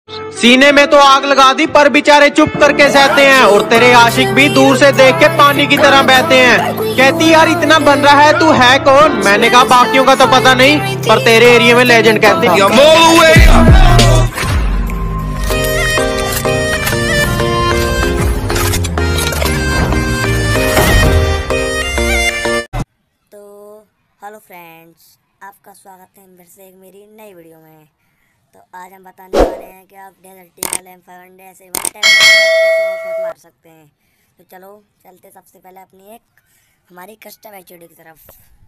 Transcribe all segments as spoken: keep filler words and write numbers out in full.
सीने में तो आग लगा दी पर बेचारे चुप करके सहते हैं। और तेरे आशिक भी दूर से देख के पानी की तरह बहते हैं। कहती यार इतना बन रहा है, तू है कौन? मैंने कहा बाकियों का तो पता नहीं, पर तेरे एरिया में लेजेंड कहते हैं। तो हेलो फ्रेंड्स, आपका स्वागत है फिर से एक मेरी नई वीडियो में। तो आज हम बताने वाले हैं कि आप Desert Eagle M five hundred ऐसे वन टाइम शॉट मार सकते हैं। तो चलो चलते सबसे पहले अपनी एक हमारी कस्टम एच डी की तरफ।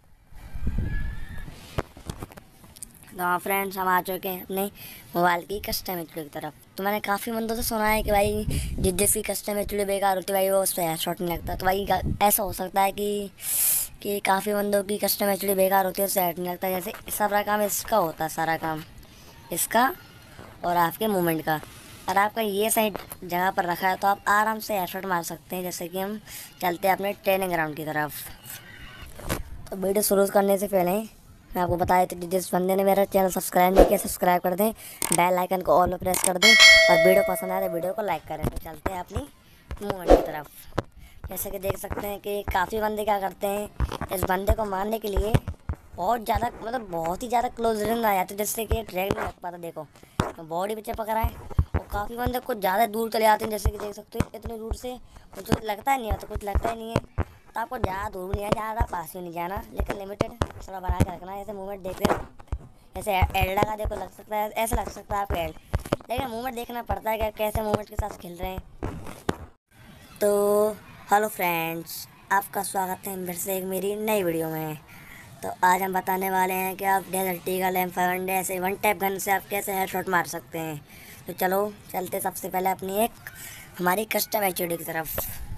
तो हाँ फ्रेंड्स, हम आ चुके हैं अपने मोबाइल की कस्टम एच डी की तरफ। तो मैंने काफ़ी बंदों से सुना है कि भाई जिस जिसकी कस्टम एच डी बेकार होती है भाई वो उस पर हेडशॉट नहीं लगता। तो भाई ऐसा हो सकता है कि कि काफ़ी बंदों की कस्टम एच डी बेकार होती है, उससे हेड नहीं लगता। जैसे सारा काम इसका होता है, सारा काम इसका और आपके मूवमेंट का। और आपका ये सही जगह पर रखा है तो आप आराम से हेडशॉट मार सकते हैं। जैसे कि हम चलते हैं अपने ट्रेनिंग ग्राउंड की तरफ। तो वीडियो शुरू करने से पहले मैं आपको बता देती हूँ, जिस बंदे ने मेरा चैनल सब्सक्राइब नहीं किया सब्सक्राइब कर दें, बेल आइकन को ऑल में प्रेस कर दें और वीडियो पसंद आए तो वीडियो को लाइक करें। तो चलते हैं अपनी मूवमेंट की तरफ। जैसे कि देख सकते हैं कि काफ़ी बंदे क्या करते हैं, इस बंदे को मारने के लिए बहुत ज़्यादा मतलब बहुत ही ज़्यादा क्लोज रेंज आ जाते हैं, जिससे कि ट्रैक नहीं लग पाता। देखो बॉडी पीछे पकड़ा है और काफ़ी बंदे कुछ ज़्यादा दूर चले जाते हैं। जैसे कि देख सकते हो इतनी दूर से कुछ लगता ही नहीं है, तो कुछ लगता ही नहीं है। तो आपको ज़्यादा दूर नहीं है, ज़्यादा पास भी नहीं जाना, लेकिन लिमिटेड थोड़ा बना के रखना है। जैसे मूवमेंट देख रहे हो, जैसे एल्डा का देखो लग सकता है, ऐसा लग सकता है आपको एल्ड, लेकिन मूवमेंट देखना पड़ता है कि कैसे मूवमेंट के साथ खेल रहे हैं। तो हेलो फ्रेंड्स, आपका स्वागत है फिर से एक मेरी नई वीडियो में। तो आज हम बताने वाले हैं कि आप Desert Eagle M five hundred ऐसे वन टैप गन से आप कैसे हेडशॉट मार सकते हैं। तो चलो चलते सबसे पहले अपनी एक हमारी कस्टम एच डी की तरफ।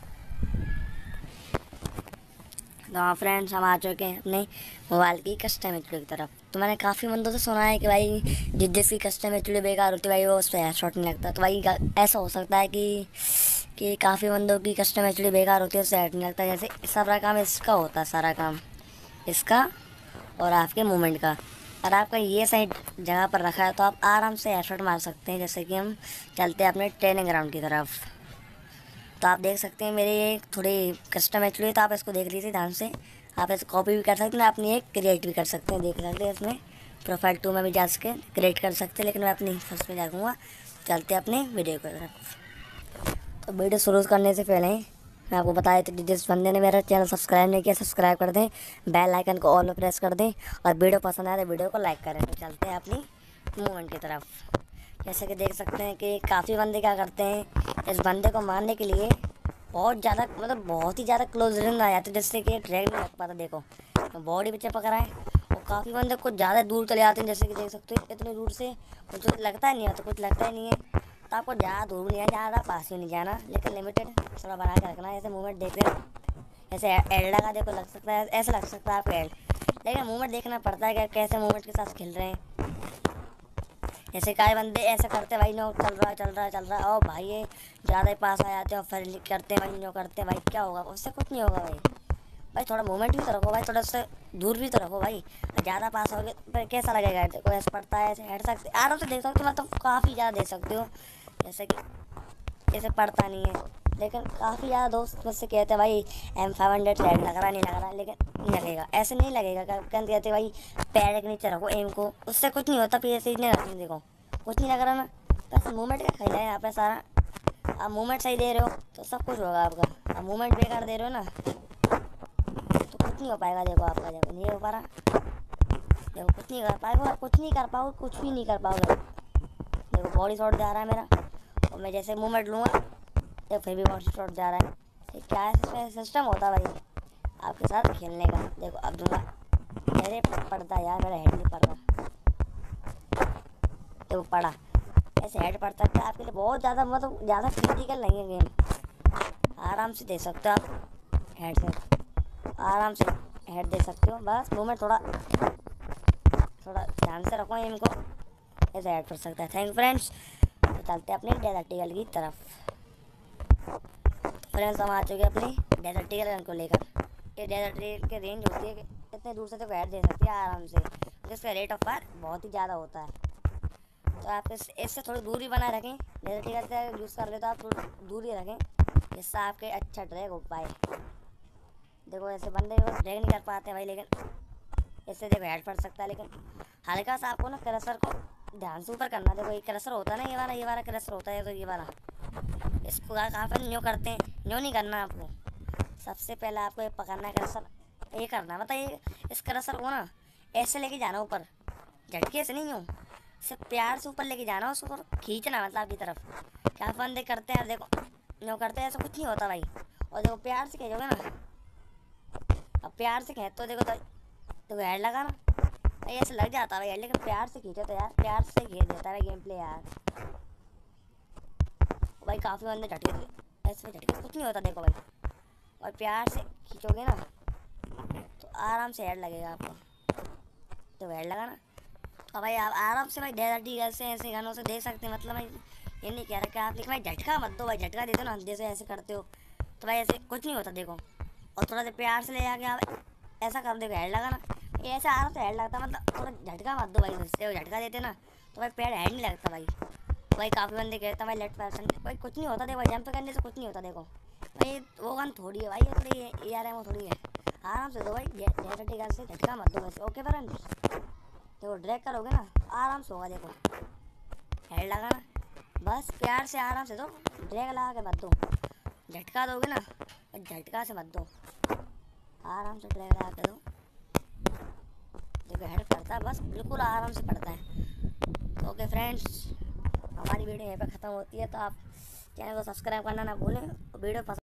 तो हाँ फ्रेंड्स, हम आ चुके हैं अपने मोबाइल की कस्टम एच डी की तरफ। तो मैंने काफ़ी बंदों से सुना है कि भाई जिस जिसकी कस्टम एच डी बेकार होती है भाई वो उस पर हेडशॉट नहीं लगता। तो भाई ऐसा हो सकता है कि कि काफ़ी बंदों की कस्टम एच डी बेकार होती है, उससे हेड नहीं लगता। जैसे सारा काम इसका होता है, सारा काम इसका और आपके मूवमेंट का। और आपका ये सही जगह पर रखा है तो आप आराम से हेडशॉट मार सकते हैं। जैसे कि हम चलते हैं अपने ट्रेनिंग ग्राउंड की तरफ। तो आप देख सकते हैं मेरे ये थोड़ी कस्टम एच डी, तो आप इसको देख लीजिए ध्यान से। आप इसको कॉपी भी कर सकते हैं, अपनी एक क्रिएट भी कर सकते हैं। देख सकते हैं इसमें प्रोफाइल टू में भी जा सके क्रिएट कर सकते हैं, लेकिन मैं अपनी फर्स्ट में जाऊँगा। चलते हैं अपने वीडियो की तरफ। तो वीडियो शुरू करने से पहले मैं आपको बता देती हूँ, जिस बंदे ने मेरा चैनल सब्सक्राइब नहीं किया सब्सक्राइब कर दें, बेल आइकन को ऑल में प्रेस कर दें और वीडियो पसंद आए तो वीडियो को लाइक करें। तो चलते हैं अपनी मूवमेंट की तरफ। जैसे कि देख सकते हैं कि काफ़ी बंदे क्या करते हैं, इस बंदे को मारने के लिए बहुत ज़्यादा मतलब बहुत ही ज़्यादा क्लोज रेंज आ जाते हैं, जिससे कि ट्रैक नहीं लग पाता। देखो बॉडी पीछे पकड़ा है और काफ़ी बंदे कुछ ज़्यादा दूर चले जाते हैं। जैसे कि देख सकते हो इतनी दूर से कुछ लगता ही नहीं है, तो कुछ लगता ही नहीं है। तो आपको ज़्यादा दूर नहीं है, ज़्यादा पास भी नहीं जाना, लेकिन लिमिटेड थोड़ा बना के रखना है। जैसे मूवमेंट देख रहे हो, जैसे एल्डा का देखो लग सकता है, ऐसा लग सकता है आपको एल्ड, लेकिन मूवमेंट देखना पड़ता है कि कैसे मूवमेंट के साथ खेल रहे हैं। जैसे कई बंदे ऐसा करते भाई, नो चल रहा है चल रहा है चल रहा है और भाई ये ज़्यादा ही पास आ जाते हैं और फिर करते हैं भाई, नो करते हैं भाई, क्या होगा उससे? कुछ नहीं होगा भाई। भाई थोड़ा मूवमेंट भी तो रखो भाई, थोड़ा सा दूर भी तो रखो भाई। ज़्यादा पास हो गए फिर कैसा लगेगा? देखो ऐसा पड़ता है, ऐसे हेड सकते आराम से देख सकते हो, मतलब काफ़ी ज़्यादा देख सकते हो। जैसे कि ऐसे पड़ता नहीं है, लेकिन काफ़ी ज़्यादा दोस्त मुझसे कहते हैं भाई एम फाइव हंड्रेड रेड लग रहा नहीं लग रहा, लेकिन नहीं लगेगा, ऐसे नहीं लगेगा। कहते कहते भाई पैर के नीचे रखो एम को, उससे कुछ नहीं होता। फिर ऐसे ही नहीं रखना, देखो कुछ नहीं लग रहा ना, बस मूवमेंट का खेल है यहाँ पे सारा। आप मूवमेंट सही दे रहे हो तो सब कुछ होगा आपका। आप मूवमेंट बेकार दे रहे हो ना तो कुछ नहीं हो पाएगा। देखो आपका देखो नहीं हो पा रहा, देखो कुछ नहीं कर पाएगा, कुछ नहीं कर पाओगे, कुछ भी नहीं कर पाओगे। देखो बॉडी शॉट जा रहा है मेरा और मैं जैसे मूवमेंट लूँगा तो फिर भी बॉडी शॉट जा रहा है। ये क्या है सिस्टम होता है भाई आपके साथ खेलने का। देखो अब दूंगा, मेरे पड़ता यार, मेरा हेड नहीं पड़ रहा, तो पड़ा ऐसे हेड पड़ता है आपके लिए बहुत ज़्यादा, मतलब ज़्यादा फिजिकल नहीं है गेम। आराम से दे सकते हो आप हेड से, आराम से हेड दे सकते हो। बस मूवमेंट थोड़ा थोड़ा ध्यान से रखो, इनको ऐसे हेड पड़ सकता है। Thank you friends. तो चलते हैं अपनी डेजर्ट ईगल की तरफ। फ्रेंड्स हम आ चुके हैं अपनी डेजर्ट ईगल को लेकर। ये डेजर्ट ईगल की रेंज होती है कि इतने दूर से तो हेड दे सकती है आराम से, जिसका रेट ऑफ फायर बहुत ही ज़्यादा होता है। तो आप इस, इससे थोड़ी दूरी बनाए रखें। जैसे ठीक है यूज़ कर ले तो आप थोड़ी दूरी रखें, जिससे आपके अच्छा ड्रैग हो पाए। देखो ऐसे बंदे ड्रैग नहीं कर पाते भाई, लेकिन इससे देखो हेड पड़ सकता है। लेकिन हल्का सा आपको ना क्रशर को ध्यान से ऊपर करना। देखो ये क्रशर होता है ना, ये वाला ये वाला क्रशर होता है, तो ये वाला इसको कहाँ पर न्यू करते हैं, न्यू नहीं करना आपको। सबसे पहले आपको ये पकड़ना है क्रशर, ये करना मतलब ये इस क्रशर को ना ऐसे लेके जाना ऊपर, झटके से नहीं यूँ, सिर्फ प्यार से ऊपर लेके जाना, उसको ऊपर खींचना मतलब आपकी तरफ। क्या बंदे करते हैं देखो, न्यू करते हैं, ऐसा कुछ नहीं होता भाई। और देखो प्यार से खींचोगे ना, अब प्यार से खींच तो देखो तो तो हेड लगा ना, भाई ऐसे लग जाता है भाई, लेकिन प्यार से खींचो तो यार, प्यार से खींच देता है गेम प्ले यार। भाई काफ़ी बंदे झटके थे, ऐसे झटके कुछ नहीं होता देखो भाई। और प्यार से खींचोगे ना तो आराम से हेड लगेगा आपको। तो हेड लगा ना तो भाई आप आराम से भाई डेजर्ट ईगल से ऐसे गानों से देख सकते हैं। मतलब भाई ये नहीं कह रहा कि आप, लेकिन भाई झटका मत दो भाई, झटका देते हो ना जैसे ऐसे करते हो तो भाई ऐसे कुछ नहीं होता देखो। और थोड़ा सा प्यार से ले आके आप ऐसा कर देखो, हेड लगा ना, ये ऐसे आराम से हेड लगता, मतलब थोड़ा झटका मत दो भाई, जिससे वो झटका देते ना तो भाई पैर हेड नहीं लगता भाई। भाई काफ़ी बंदे कहते हैं भाई लेफ्ट पर्सन, भाई कुछ नहीं होता देखो, जंप करने से कुछ नहीं होता देखो भाई। वो गन थोड़ी है भाई, ये थोड़ी ए आर एम वो थोड़ी है, आराम से दो भाई, डेजर्ट ईगल से झटका मत दो वैसे। ओके फ्रेंड्स, देखो ड्रैग करोगे ना आराम से होगा, देखो हेड लगाना, बस प्यार से आराम से दो, ड्रैग लगा के मत दो, झटका दोगे ना झटका से मत दो, आराम से ड्रैग लगा के दो। देखो हेड पड़ता है, बस बिल्कुल आराम से पड़ता है। तो ओके फ्रेंड्स, हमारी वीडियो यहीं पे ख़त्म होती है, तो आप चैनल को सब्सक्राइब करना ना भूलें। वीडियो पसंद